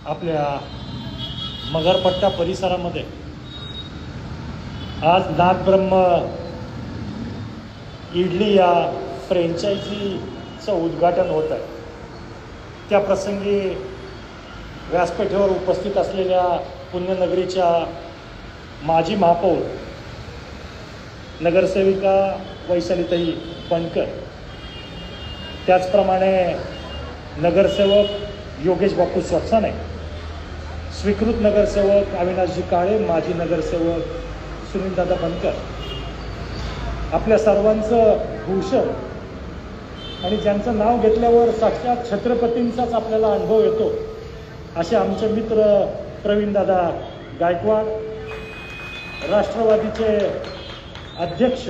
आपल्या मगरपट्टा परिसरामध्ये आज नादब्रह्म इडली या फ्रँचायझीचं उद्घाटन होत आहे। त्या प्रसंगी व्यासपीठावर उपस्थित असलेल्या पुण्यनगरीच्या माजी महापौर नगरसेविका वैशालीताई बनकर, त्याचप्रमाणे नगरसेवक योगेश बापू स्वसाने, स्वीकृत नगरसेवक अविनाशजी काळे, माजी नगरसेवक सुनीलदादा बनकर, आपल्या सर्वांचं भूषण आणि ज्यांचं नाव घेतल्यावर साक्षात छत्रपतींचाच आपल्याला अनुभव येतो असे आमचे मित्र प्रवीणदादा गायकवाड, राष्ट्रवादीचे अध्यक्ष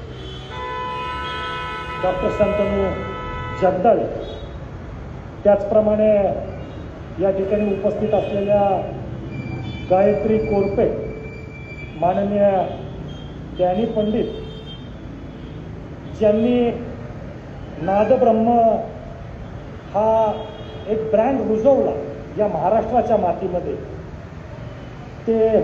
डॉक्टर संतनू जगदाळे, त्याचप्रमाणे या ठिकाणी उपस्थित असलेल्या गायत्री कोरपे, माननीय डॅनी पंडित, ज्यांनी नादब्रह्म हा एक ब्रँड रुजवला या महाराष्ट्राच्या मातीमध्ये, ते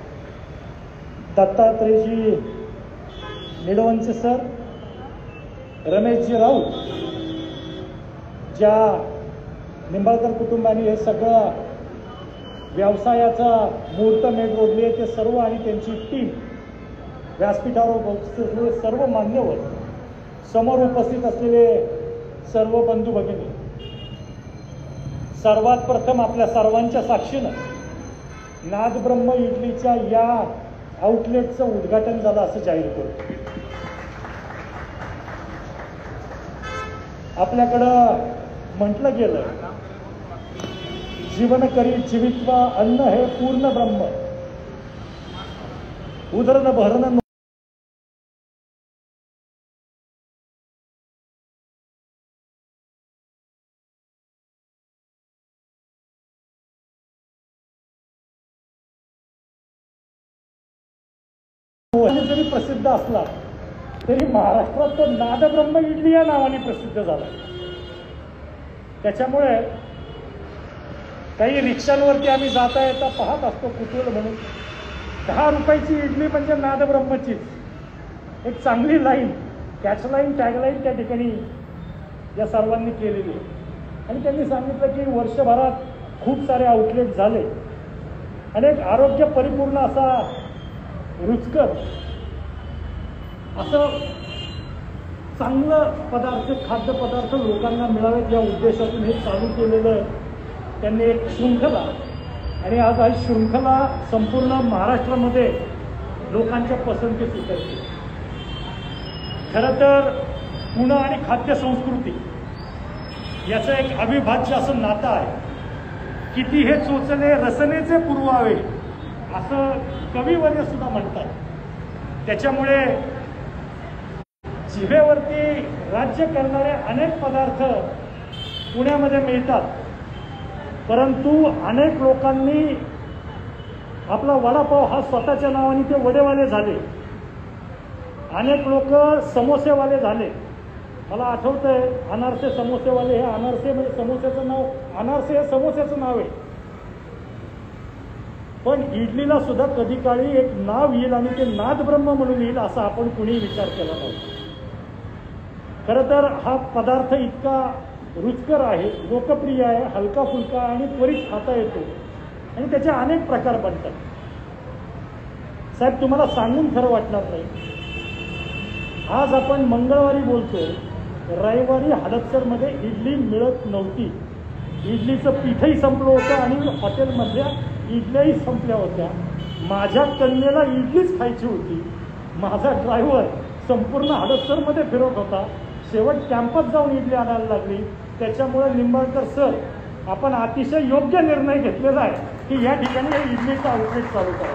दत्तात्रेयजी निडवंचे सर, रमेशजी राऊत, ज्या निंबाळकर कुटुंबाने हे सगळं व्यवसायाचा मुहूर्तमेढ रोडली आहे, ते सर्व आणि त्यांची टीम, व्यासपीठावर उपस्थित असलेले सर्व मान्यवर, समोर उपस्थित असलेले सर्व बंधू भगिनी, सर्वात प्रथम आपल्या सर्वांच्या साक्षीनं नादब्रह्म इडलीच्या या आउटलेटचं उद्घाटन झालं असं जाहीर करतो। आपल्याकडं म्हटलं गेलं, जीवन करी जीवित्व अन्न हे पूर्ण ब्रह्म, उदरन भरण जरी प्रसिद्ध असला तरी महाराष्ट्रात तो नादब्रह्म इडली या नावाने प्रसिद्ध झाला। त्याच्यामुळे काही रिक्षांवरती आम्ही जाता येता पाहत असतो कुतूहल म्हणून, 10 रुपयाची इडली म्हणजे नादब्रह्मचीच एक चांगली लाईन, कॅचलाईन, टॅगलाईन त्या ठिकाणी या सर्वांनी केलेली आहे। आणि त्यांनी सांगितलं की वर्षभरात खूप सारे आउटलेट झाले आणि एक आरोग्य परिपूर्ण असा रुचकर असं चांगलं पदार्थ, खाद्यपदार्थ लोकांना मिळावेत या उद्देशातून हे चालू केलेलं त्यांनी एक शृंखला, आणि आज ही शृंखला संपूर्ण महाराष्ट्रामध्ये लोकांच्या पसंतीस उतरते। खरं तर पुणे आणि खाद्य संस्कृती याचं एक अविभाज्य असं नातं आहे। किती हे चोचले रसनेचे पुरवावे असं कविवर्य सुद्धा म्हणतात। त्याच्यामुळे जिभेवरती राज्य करणारे अनेक पदार्थ पुण्यामध्ये मिळतात, परंतु अनेक लोकांनी आपला वडापाव हा स्वतःच्या नावाने ते वडेवाले झाले, अनेक लोक समोसेवाले झाले। मला आठवतंय अनारसे समोसेवाले, हे अनारसे म्हणजे समोस्याचं नाव, अनारसे हे समोस्याचं नाव आहे, पण इडलीला सुद्धा कधी काळी एक नाव येईल आणि ते नादब्रह्म म्हणून येईल असा आपण कुणी विचार केला नव्हता। खरं तर हा पदार्थ इतका रुचकर आहे, लोकप्रिय आहे, हलका फुलका आणि त्वरित खाता येतो आणि त्याचे अनेक प्रकार बनतात। साहेब, तुम्हाला सांगून खरं वाटणार नाही, आज आपण मंगळवारी बोलतोय, रविवारी हडपसरमध्ये इडली मिळत नव्हती, इडलीचं पीठही संपलं होतं आणि हॉटेलमधल्या इडल्याही संपल्या होत्या। माझ्या कन्येला इडलीच खायची होती, माझा ड्रायव्हर संपूर्ण हडपसरमध्ये फिरत होता, शेवट कॅम्पात जाऊन इडली आणायला लागली। त्याच्यामुळे निंबाळकर सर, आपण अतिशय योग्य निर्णय घेतलेला आहे की या ठिकाणी हे इडलीचं आउटलेट चालू करा।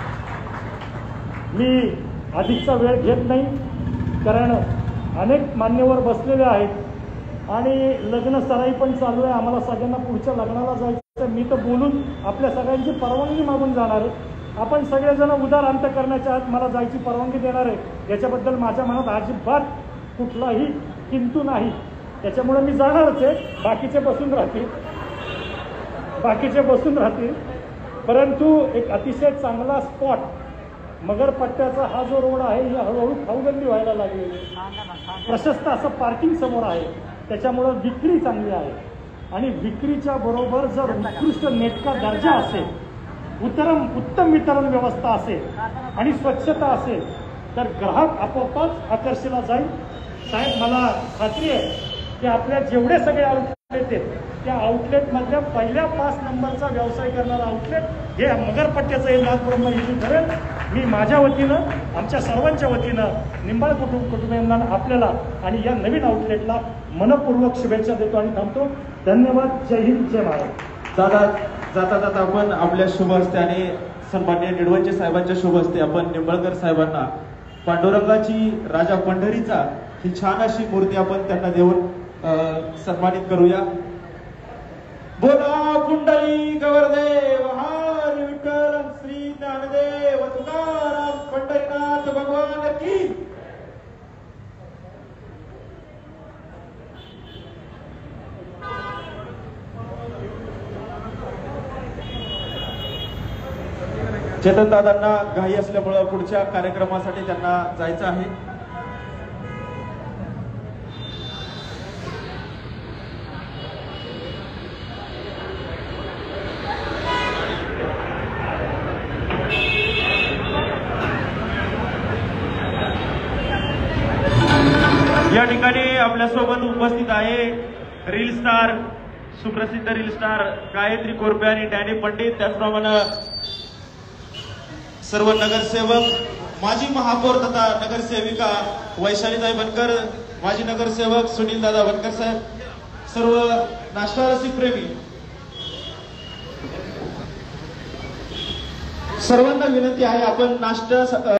मी अधिकचा वेळ घेत नाही, कारण अनेक मान्यवर बसलेले आहेत आणि लग्न सराई पण चालू आहे, आम्हाला सगळ्यांना पुढच्या लग्नाला जायचं। मी तर बोलून आपल्या सगळ्यांची परवानगी मागून जाणार आहे, आपण सगळेजण उदार अंत करण्याच्या आत मला जायची परवानगी देणार आहे, याच्याबद्दल माझ्या मनात अजिबात कुठलाही किंतु नाही। त्याच्यामुळे मी जाणारच आहे, बाकीचे बसून राहतील। बाकीचे बसून राहतील. परंतु एक अतिशय चांगला स्पॉट मगरपट्ट्याचा हा जो रोड आहे ही हळूहळू खाऊगल्ली व्हायला लागलेली आहे. प्रशस्त असं पार्किंग समोर आहे, त्याच्यामुळं विक्री चांगली आहे. आणि विक्रीच्या बरोबर जर उत्कृष्ट नेटका दर्जा असेल, उत्तम वितरण व्यवस्था असेल आणि स्वच्छता असेल तर ग्राहक आपोआपच आकर्षिला जाईल. साहेब, मला खात्री आहे की आपल्या जेवढे सगळे आउटलेट आहेत त्या आउटलेटमधल्या पहिल्या 5 नंबरचा व्यवसाय करणारा आउटलेट हे मगरपट्ट्याचं हे नागब्रह्म इथे ठरेल. मी माझ्या वतीनं, आमच्या सर्वांच्या वतीनं निंबाळ कुटुंबियांना, आपल्याला आणि या नवीन आउटलेटला मनपूर्वक शुभेच्छा देतो आणि थांबतो. धन्यवाद. जय हिंद, जय महाराष्ट्र. जाता जाता आपण आपल्या शुभ हस्ते आणि सन्माननीय निडवंचे साहेबांच्या शुभ हस्ते आपण निंबाळकर साहेबांना पांडुरंगाची राजा पंढरीचा ही छान अशी मूर्ती आपण त्यांना देऊन सन्मानित करूया. बोला पुंडली गवरदेव हरी विठ्ठल श्री ज्ञानदेव तुकाराम पंढरीनाथ भगवान की. चेतन दादांना घाई असल्यामुळे पुढच्या कार्यक्रमासाठी त्यांना जायचं आहे. या ठिकाणी आपल्यासोबत उपस्थित आहे रील स्टार, सुप्रसिद्ध रील स्टार गायत्री कोरपे आणि डॅनी पंडित, त्याचप्रमाणे सर्व नगरसेवक, माजी महापौर तथा नगरसेविका वैशालीताई बनकर, माजी नगरसेवक सुनील दादा बनकर साहेब, सर्व नाश्ता रसिक प्रेमी सर्वांना विनंती आहे आपण नाश्ता